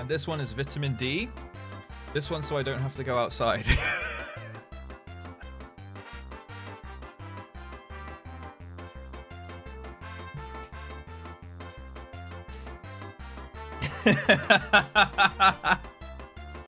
And this one is vitamin D. This one so I don't have to go outside.